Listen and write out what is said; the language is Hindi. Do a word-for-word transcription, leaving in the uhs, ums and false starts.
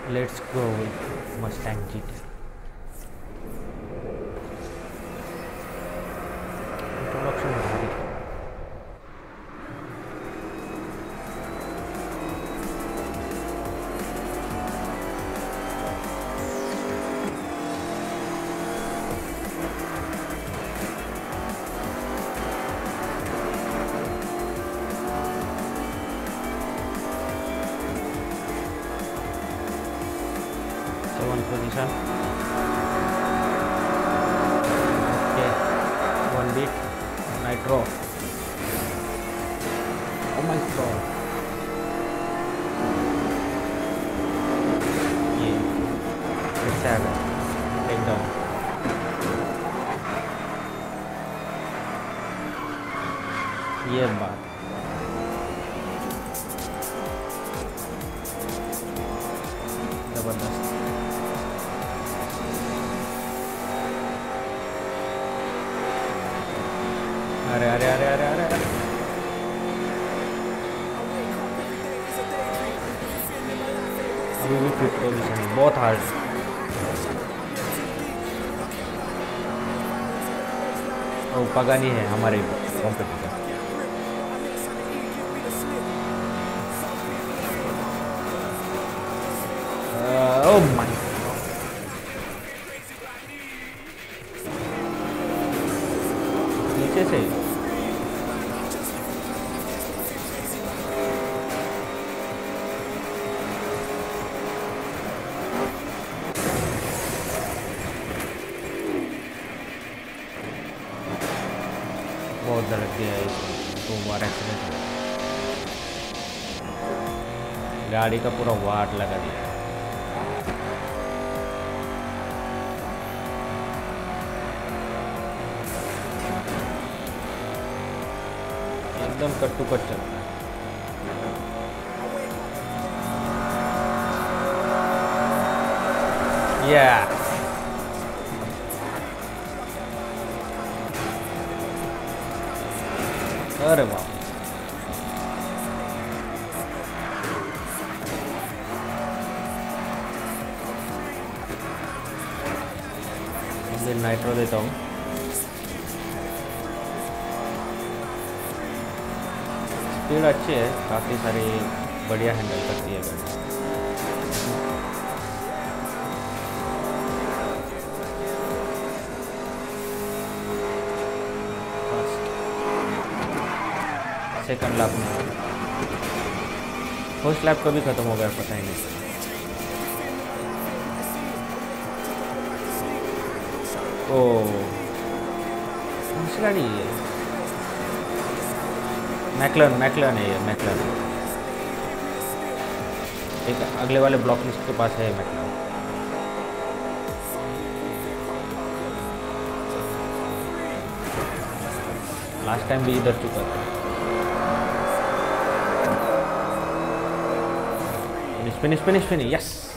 Let's go Mustang G T. Introduction भारी seven position. Okay, one beat nitro. Oh my god. Yeah, let's have it. Take down. ये बात जबरदस्त. अरे अरे अरे अरे अरे अरे अभी भी फिफ्थ पोजीशन है, बहुत हार्ड. ओ पगानी है हमारे कॉम्पिटिटर. ओ माय नीचे से बहुत धड़क गया है. दो बार एक्सीडेंट हुआ, गाड़ी का पूरा वाट लगा दिया. एकदम कट टू कट चल रहा है. Yeah. अरे वाह. मुझे नाइट्रो देता हूँ. स्पीड अच्छी है, काफ़ी सारी बढ़िया हैंडल करती है गाड़ी. सेकंड लैप में फर्स्ट लैप कभी ख़त्म हो गया पता ही नहीं. ओ कौन सी गाड़ी है? मैकलन मैकलन है ये. मैकलन एक अगले वाले ब्लॉक लिस्ट के पास है मैकलन. लास्ट टाइम भी इधर चुका था. Finish, finish, finish, finish. Yes.